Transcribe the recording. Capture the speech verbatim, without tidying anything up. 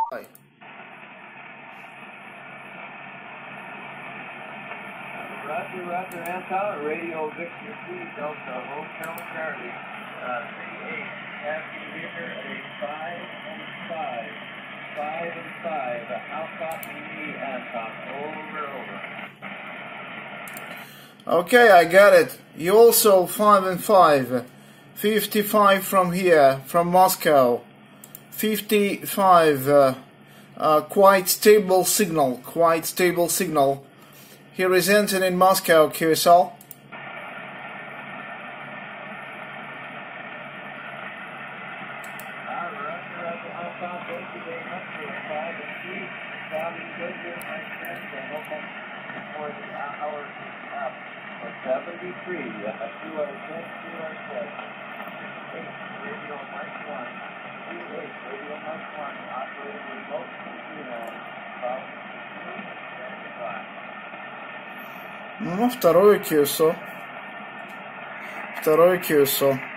Roger, Roger, Anton, Radio Victor three, Delta Hotel Charlie, uh, three eight, Hamsphere at five and five, five and five, how copy me, Anton, over, over. Okay, I got it. You also five and five, fifty-five from here, from Moscow, fifty-five, uh, uh, quite stable signal, quite stable signal. Here is Anton in Moscow, Q S O. seventy-three, you are set, you are set. eight, radio mic one. two eight, radio mic one, operating remote computer. About two seventy-five. Ну, второе Q S O. Второе Q S O.